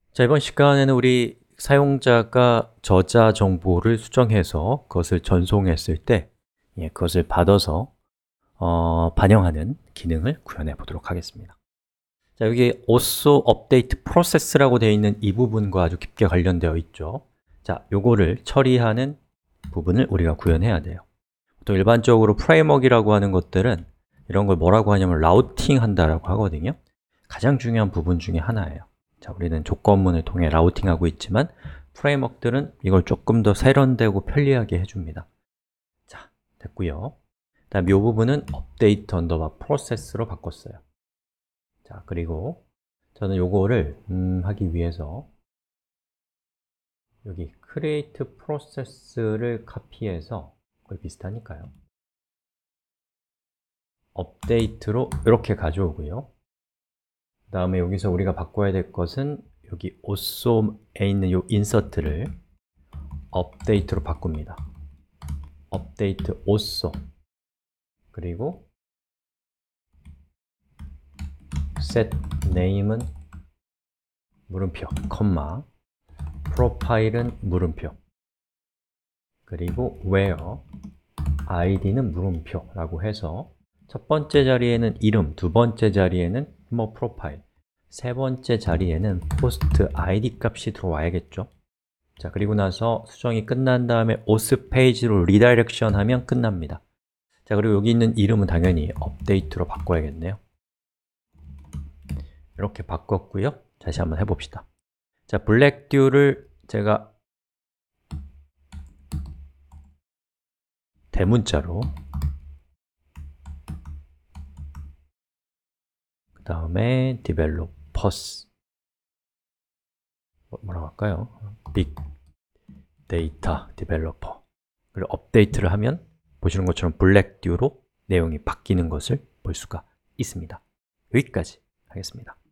자, 이번 시간에는 우리 사용자가 저자 정보를 수정해서 그것을 전송했을 때 그것을 받아서 반영하는 기능을 구현해 보도록 하겠습니다. 자, 여기 also update process라고 되어 있는 이 부분과 아주 깊게 관련되어 있죠. 자, 요거를 처리하는 부분을 우리가 구현해야 돼요. 또 일반적으로 프레임워크라고 하는 것들은 이런 걸 뭐라고 하냐면 라우팅 한다라고 하거든요. 가장 중요한 부분 중에 하나예요. 자, 우리는 조건문을 통해 라우팅하고 있지만 프레임워크들은 이걸 조금 더 세련되고 편리하게 해줍니다. 자, 됐고요. 다음 이 부분은 update underbar process로 바꿨어요. 자, 그리고 저는 요거를 하기 위해서 여기 create process를 카피해서 거의 비슷하니까요. update로 이렇게 가져오고요. 그 다음에 여기서 우리가 바꿔야 될 것은 여기 also에 있는 이 insert를 update로 바꿉니다. update also 그리고 set name은 물음표, 컴마 profile은 물음표 그리고 where id는 물음표라고 해서 첫 번째 자리에는 이름, 두 번째 자리에는 뭐 프로파일, 세 번째 자리에는 post id 값이 들어와야겠죠. 자, 그리고 나서 수정이 끝난 다음에 auth 페이지로 리다이렉션 하면 끝납니다. 자, 그리고 여기 있는 이름은 당연히 update로 바꿔야겠네요. 이렇게 바꿨고요. 다시 한번 해봅시다. 자, 블랙듀를 제가 대문자로 그 다음에 developers 뭐라고 할까요? Big Data Developer 그리고 업데이트를 하면 보시는 것처럼 블랙듀로 내용이 바뀌는 것을 볼 수가 있습니다. 여기까지 하겠습니다.